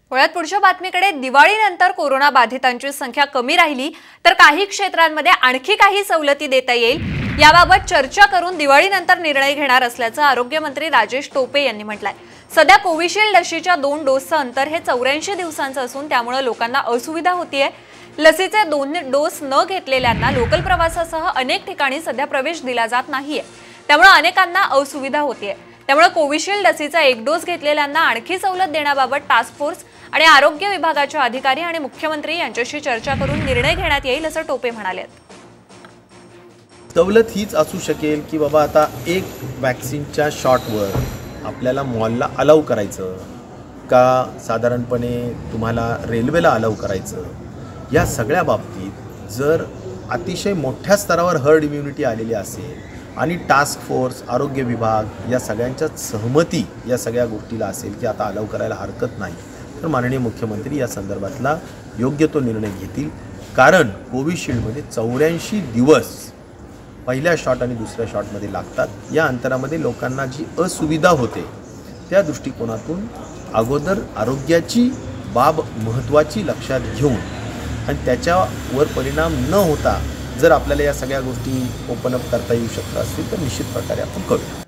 वळत पुढच्या बातमीकडे, दिवाळीनंतर कोरोना बाधितांची संख्या कमी राहिली तर काही क्षेत्रांमध्ये आणखी काही सवलती देता येईल याबाबत चर्चा करून दिवाळीनंतर निर्णय घेणार असल्याचं आरोग्यमंत्री राजेश टोपे यांनी म्हटलंय। सध्या कोविशिल्ड लसीच्या 2 डोसचं अंतर हे 84 दिवसांचं असून त्यामुळे लोकांना असुविधा होतीये। लसीचे 2 डोस न घेतलेल्यांना लोकल प्रवासासह अनेक ठिकाणी सध्या प्रवेश दिला जात नाहीये, त्यामुळे अनेकांना असुविधा होतीये। त्यामुळे कोविशिल्ड लसीचा 1 डोस घेतलेल्यांना आणखी सवलत देण्याबाबत टास्क फोर्स आणि आरोग्य विभागाचे अधिकारी आणि मुख्यमंत्री यांच्याशी चर्चा करून निर्णय घेण्यात येईल असं टोपे म्हणाले। सवलत हीच असू शकेल की बाबा आता एक वॅक्सिनच्या शॉटवर आपल्याला मॉलला अलाउ करायचं का, साधारणपणे तुम्हाला रेल्वेला अलाउ करायचं, या सगळ्या बाबतीत जर अतिशय मोठ्या स्तरावर हर्ड इम्युनिटी आलेली असेल आणि टास्क फोर्स, आरोग्य विभाग या सगळ्यांच्या सहमती या सगळ्या गोष्टीला असेल की आता अलाउ करायला हरकत नाही, तर माननीय मुख्यमंत्री या संदर्भातला योग्य तो निर्णय घेतील। कारण कोविशिल्डमध्ये 84 दिवस पहिल्या शॉट आणि दुसऱ्या शॉटमध्ये लागतात। या अंतरामध्ये लोकांना जी असुविधा होते त्या दृष्टिकोनातून अगोदर आरोग्याची बाब महत्त्वाची लक्षात घेऊन आणि त्याच्यावर परिणाम न होता जर आपल्याला या सगळ्या गोष्टी ओपन अप करता येऊ शकतात असतील तर निश्चित प्रकारे आपण करूया।